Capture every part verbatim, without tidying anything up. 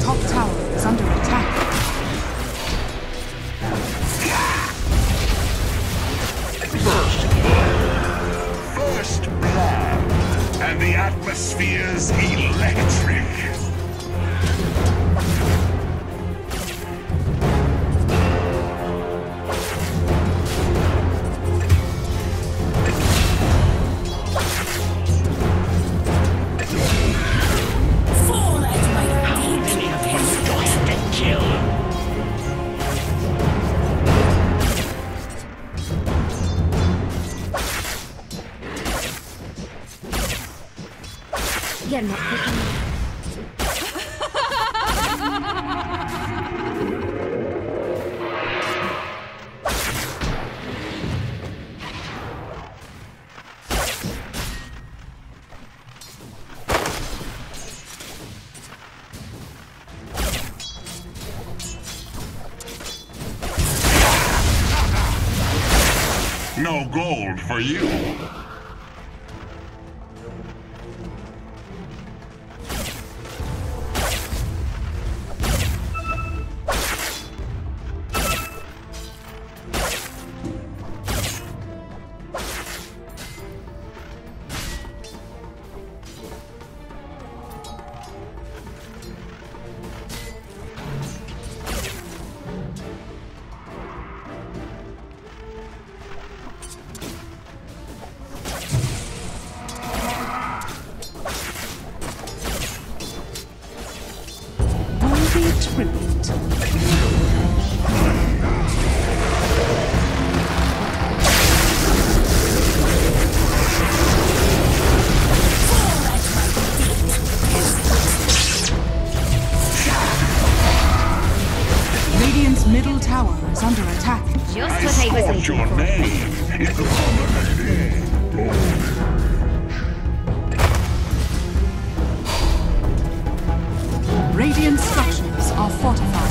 top tower is under attack. First blood. First blood. And the atmosphere's electric. You're not picking me. No gold for you. Radiant's middle tower is under attack. Just what I was I looking your for. name in dominating. Radiant structures are fortified.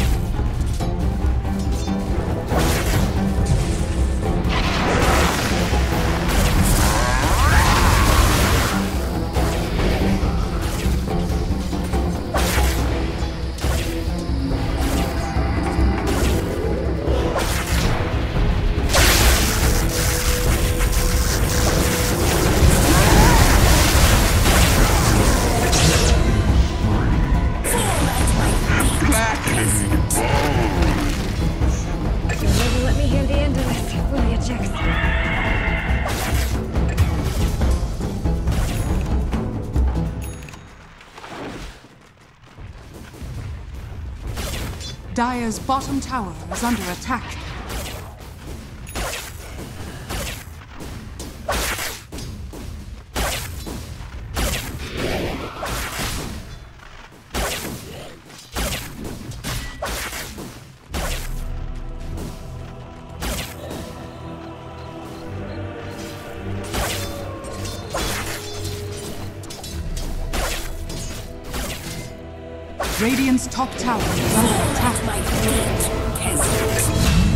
Dire's bottom tower is under attack. Radiant's top tower is under attack. My fleet, peasant.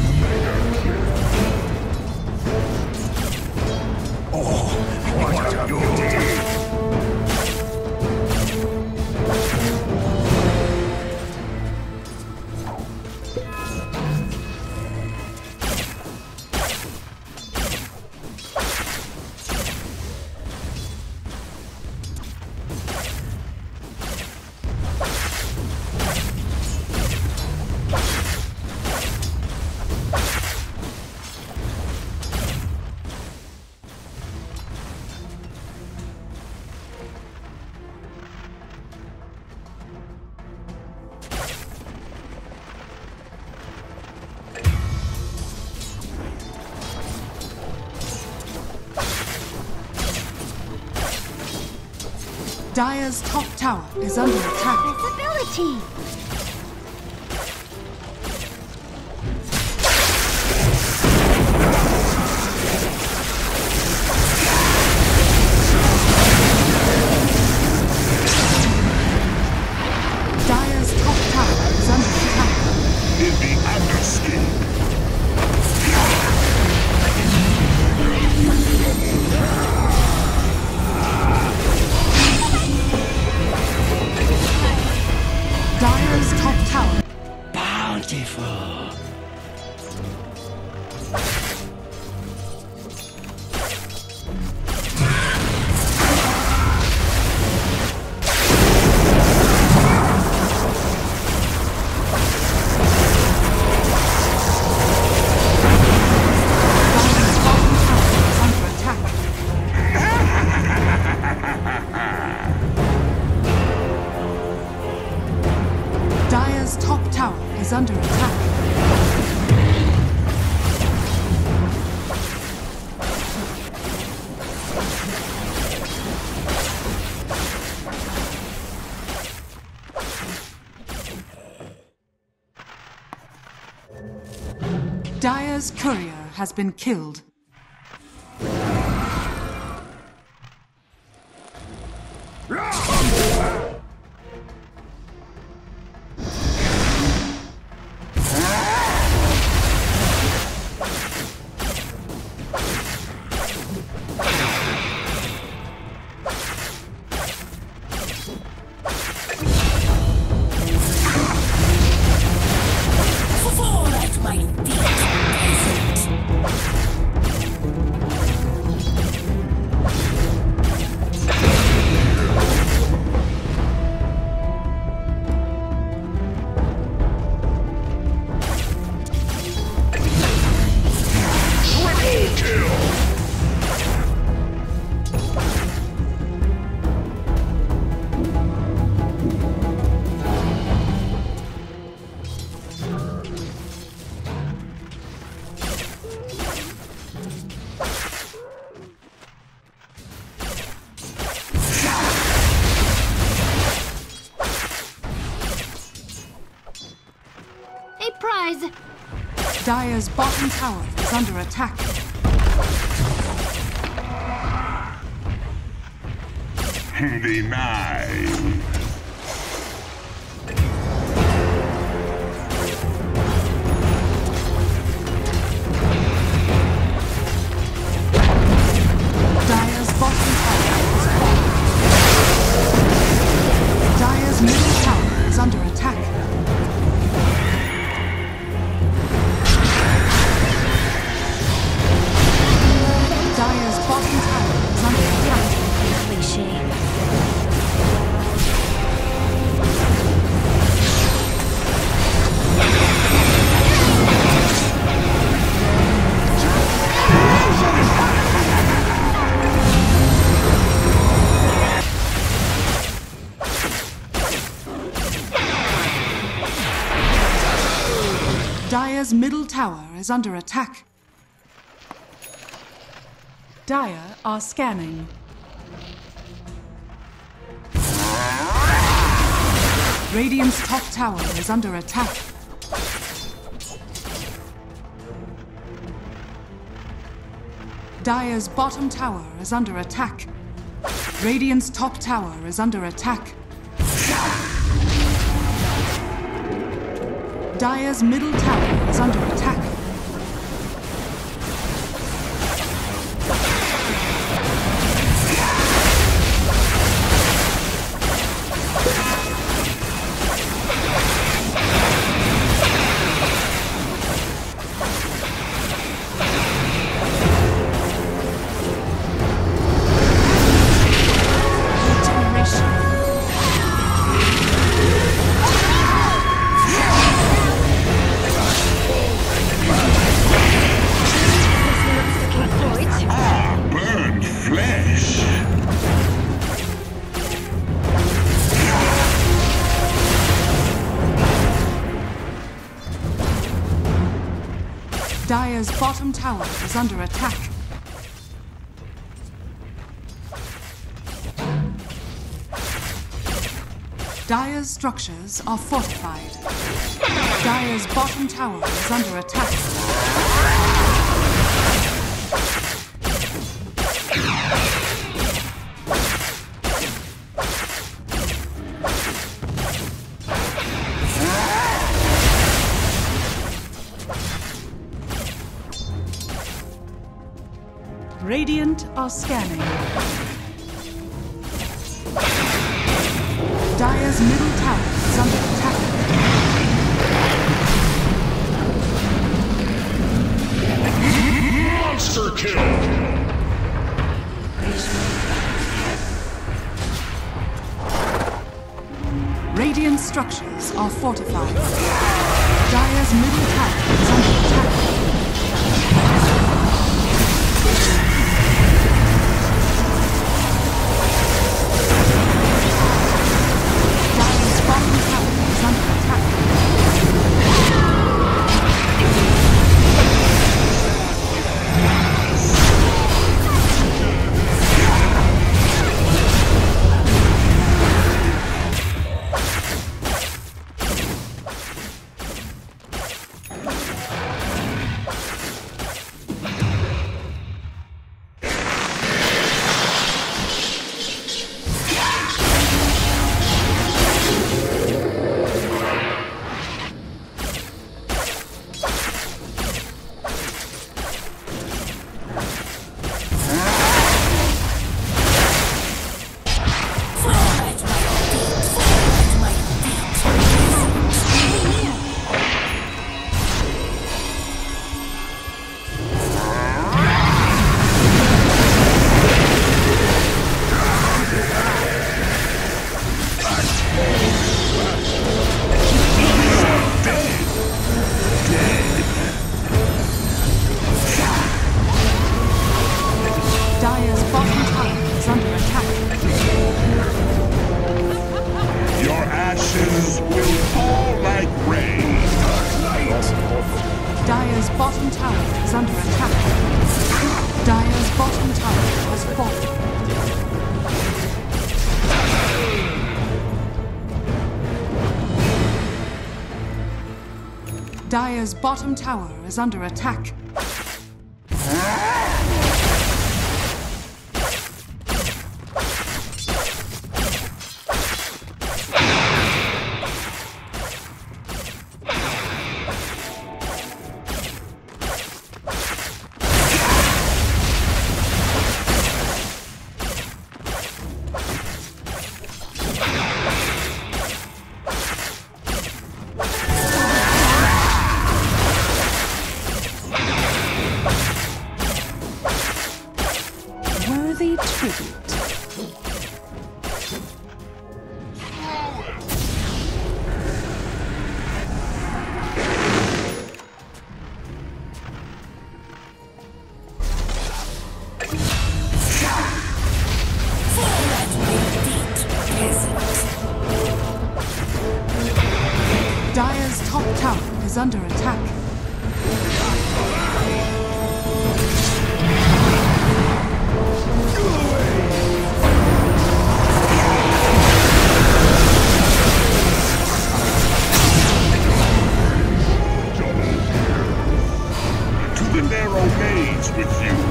Oh, what a beauty! Dire's top tower is under attack. Visibility! Dire's top tower is under attack. In the underskin. Dire Dire's top tower is under attack. Dire's courier has been killed. Prize! Dire's bottom tower is under attack. Denied. Dire's bottom tower is falling. Dire's middle tower is under attack. Dire's bottom tower is under attack. Cliche. Dire's middle tower is under attack. Dire are scanning. Radiant's top tower is under attack. Dire's bottom tower is under attack. Radiant's top tower is under attack. Dire's middle tower is under attack. Dire's bottom tower is under attack. Dire's structures are fortified. Dire's bottom tower is under attack. Radiant are scanning. Dire's middle tower is under attack. structures are fortified. Dire's middle tower is under attack. Dire's bottom tower is under attack. Dire's bottom tower is under attack. Dire's bottom tower has fallen. Dire's bottom tower is under attack. Worthy tribute. Dire's top tower is under attack. With you.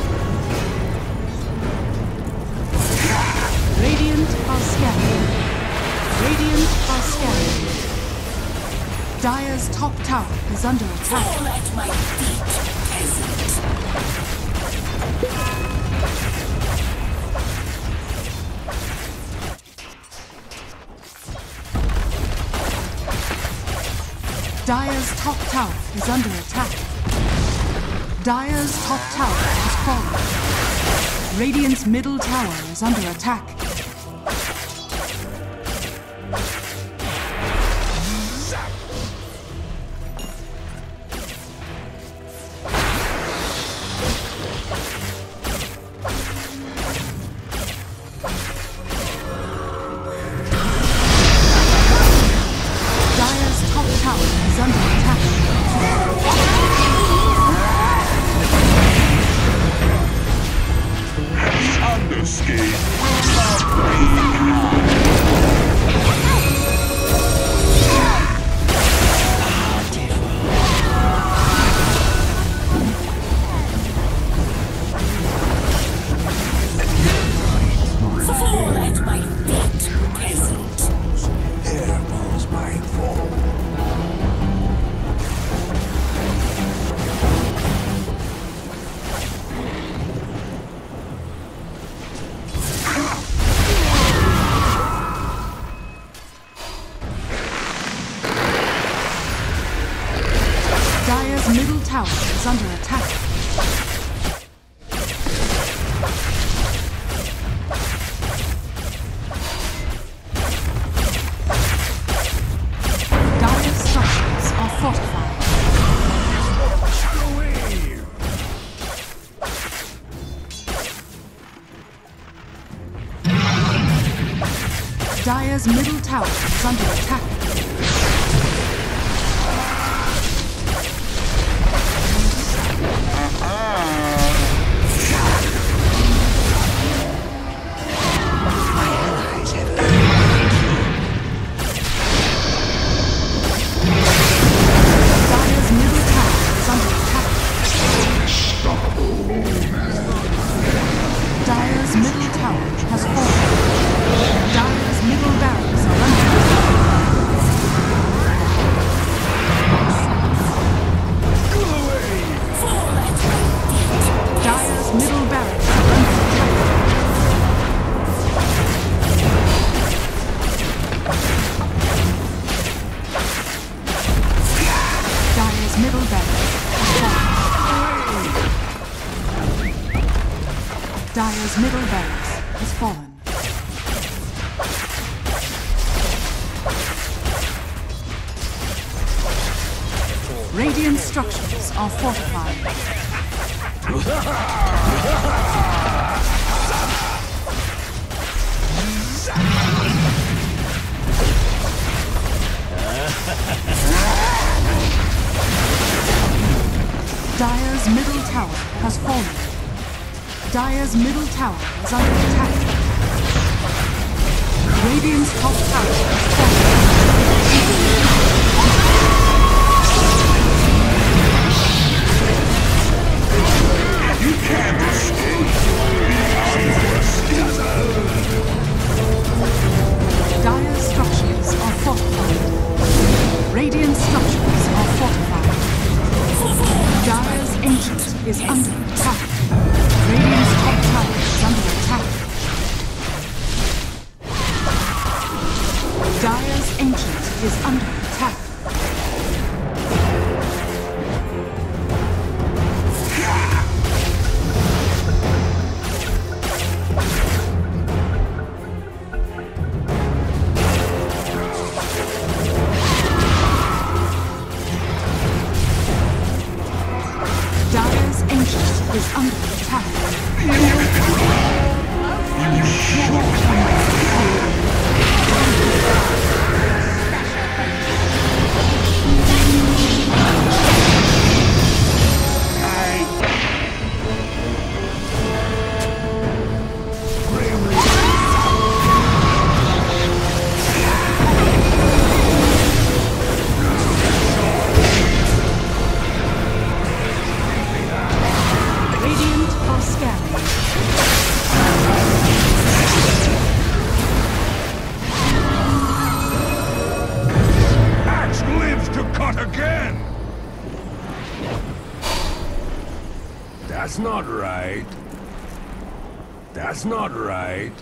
Radiant are scanning. Radiant are scanning. Dire's top tower is under attack. Fall at my feet, peasant. Dire's top tower is under attack. Dire's top tower has fallen. Radiant's middle tower is under attack. Dire's top tower is under attack. Underscape. Fall at my feet, peasant. There goes my fall. Dire's middle tower is under attack. Dire's middle tower is under attack. Dire's middle tower has fallen. Dire's middle barracks are under attack. Dire's middle barracks are under attack. Dire's middle barracks has fallen. Dire's middle barracks has fallen. Radiant structures are fortified. Dire's middle tower has fallen. Dire's middle tower is under attack. Radiant's top tower is falling. You can't escape. Dire's structures are fortified. Radiant structures are fortified. Dire's ancient is under attack. Radiant's top tower is under attack. Dire's ancient is under attack. Dire's ancient is under attack. Radiant are scanning. Axe lives to cut again. That's not right. That's not right.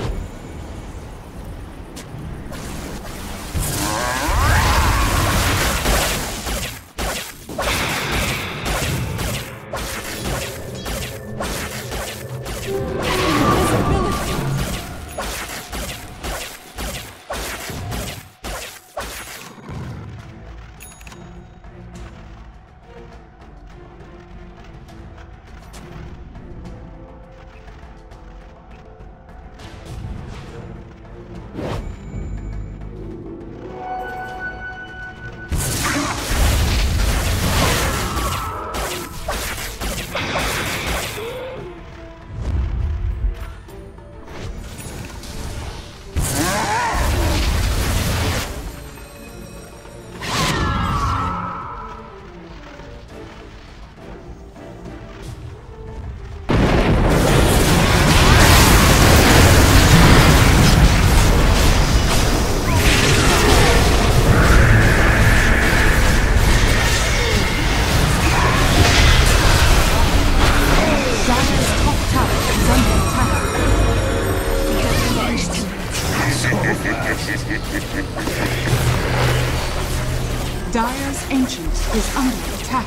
Dire's ancient is under attack.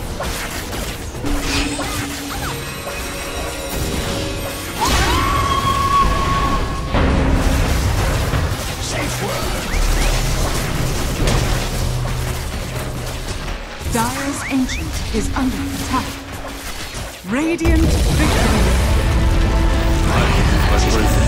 Safe word. Dire's ancient is under attack. Radiant victory. Let's